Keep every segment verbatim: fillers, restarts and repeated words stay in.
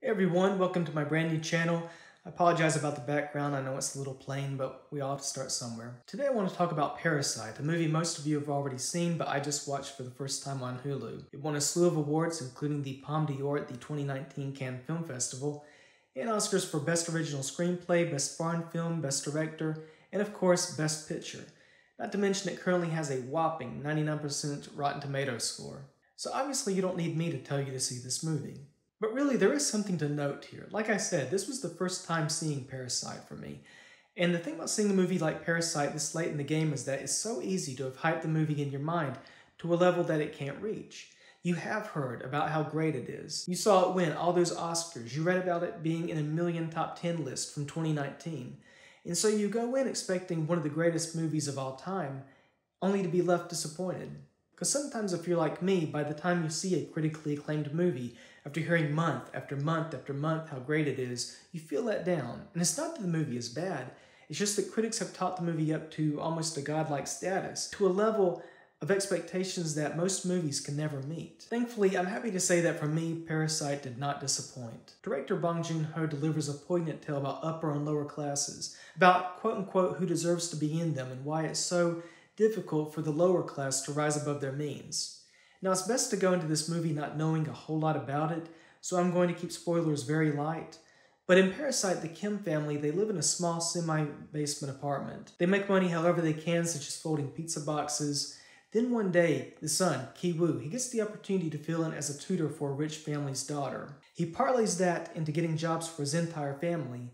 Hey everyone, welcome to my brand new channel. I apologize about the background, I know it's a little plain, but we all have to start somewhere. Today I want to talk about Parasite, a movie most of you have already seen, but I just watched for the first time on Hulu. It won a slew of awards, including the Palme d'Or at the twenty nineteen Cannes Film Festival, and Oscars for Best Original Screenplay, Best Foreign Film, Best Director, and of course, Best Picture. Not to mention it currently has a whopping ninety-nine percent Rotten Tomatoes score. So obviously you don't need me to tell you to see this movie. But really, there is something to note here. Like I said, this was the first time seeing Parasite for me. And the thing about seeing a movie like Parasite this late in the game is that it's so easy to have hyped the movie in your mind to a level that it can't reach. You have heard about how great it is. You saw it win all those Oscars. You read about it being in a million top ten list from twenty nineteen. And so you go in expecting one of the greatest movies of all time, only to be left disappointed. Because sometimes if you're like me, by the time you see a critically acclaimed movie, after hearing month after month after month how great it is, you feel let down. And it's not that the movie is bad, it's just that critics have taught the movie up to almost a godlike status, to a level of expectations that most movies can never meet. Thankfully, I'm happy to say that for me, Parasite did not disappoint. Director Bong Joon-ho delivers a poignant tale about upper and lower classes, about quote-unquote who deserves to be in them and why it's so difficult for the lower class to rise above their means. Now, it's best to go into this movie not knowing a whole lot about it, so I'm going to keep spoilers very light. But in Parasite, the Kim family, they live in a small semi-basement apartment. They make money however they can, such as folding pizza boxes. Then one day, the son, Ki-woo, he gets the opportunity to fill in as a tutor for a rich family's daughter. He parlays that into getting jobs for his entire family,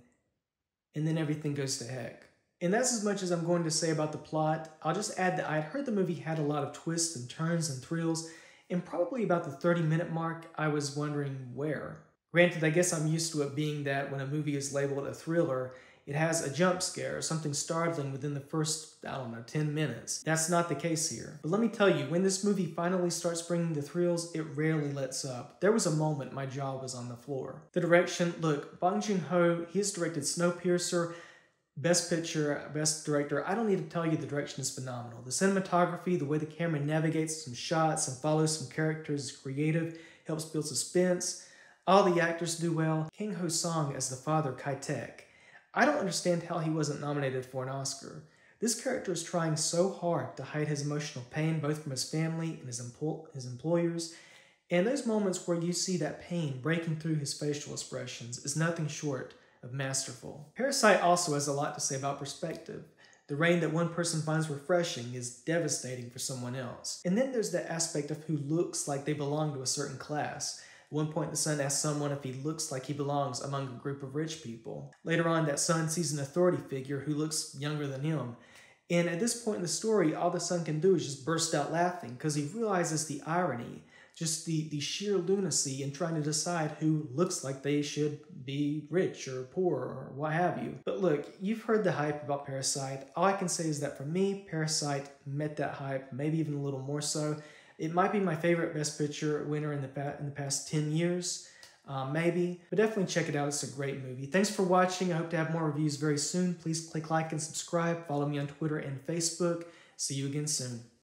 and then everything goes to heck. And that's as much as I'm going to say about the plot. I'll just add that I had heard the movie had a lot of twists and turns and thrills, and probably about the thirty minute mark, I was wondering where. Granted, I guess I'm used to it being that when a movie is labeled a thriller, it has a jump scare or something startling within the first, I don't know, ten minutes. That's not the case here. But let me tell you, when this movie finally starts bringing the thrills, it rarely lets up. There was a moment my jaw was on the floor. The direction, look, Bong Joon-ho, he has directed Snowpiercer, Best Picture, Best Director. I don't need to tell you the direction is phenomenal. The cinematography, the way the camera navigates some shots and follows some characters is creative, helps build suspense. All the actors do well. Kang Ho Song as the father, Kai-tak. I don't understand how he wasn't nominated for an Oscar. This character is trying so hard to hide his emotional pain, both from his family and his, empl his employers. And those moments where you see that pain breaking through his facial expressions is nothing short of masterful. Parasite also has a lot to say about perspective. The rain that one person finds refreshing is devastating for someone else. And then there's the aspect of who looks like they belong to a certain class. At one point, the son asks someone if he looks like he belongs among a group of rich people. Later on, that son sees an authority figure who looks younger than him. And at this point in the story, all the son can do is just burst out laughing because he realizes the irony, just the, the sheer lunacy in trying to decide who looks like they should be rich or poor or what have you. But look, you've heard the hype about Parasite. All I can say is that for me, Parasite met that hype, maybe even a little more so. It might be my favorite Best Picture winner in the, in the past ten years, uh, maybe. But definitely check it out, it's a great movie. Thanks for watching, I hope to have more reviews very soon. Please click like and subscribe, follow me on Twitter and Facebook. See you again soon.